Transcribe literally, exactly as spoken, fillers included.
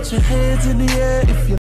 Put your hands in the air if you